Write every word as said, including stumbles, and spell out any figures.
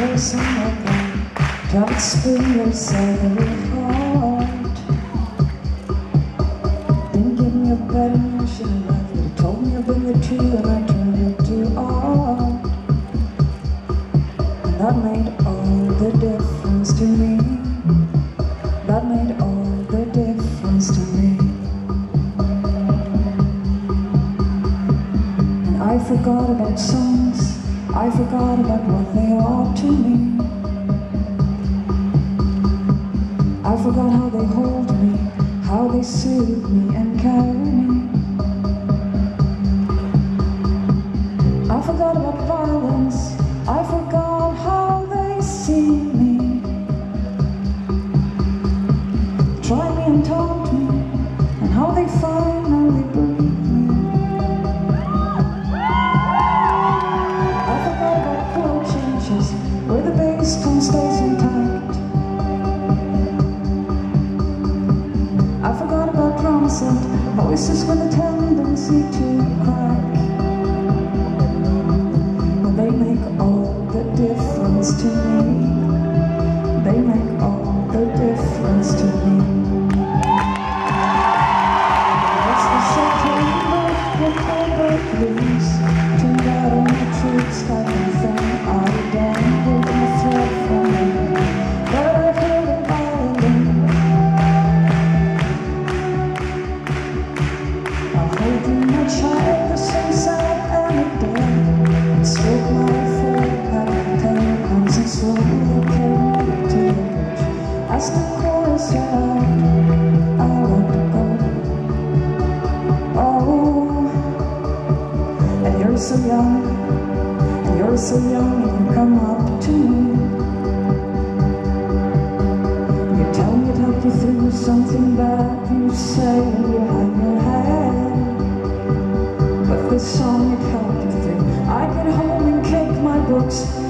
person like that can't spin yourself apart. Didn't give me a better notion of life, but it told me to bring the two and I turned it to art. And that made all the difference to me. That made all the difference to me. And I forgot about songs, I forgot about what they are to me. I forgot how they hold me, how they soothe me and carry me. I forgot about violence, I forgot how they see me. Try me and taunt me, and how they finally breathe me. I forgot about chord changes, where the bass tone stays intact. I forgot about drum set, voices with a tendency to crack. But they make all the difference to me. They make all the difference to me. It's the September with over blues, turned out on the troops like anything I dangled in the thread from me. But I heard a violin. I hold in my child the same sad anecdote. It spoke my forehead, ten comes and slowly carried me to the bridge. As the chorus said out, I let it go. Oh, and you're so young, and you're so young, and you come up to me. You tell me to help you through something bad you say you hang your head. But this song it helped you through. I get home and kick my books.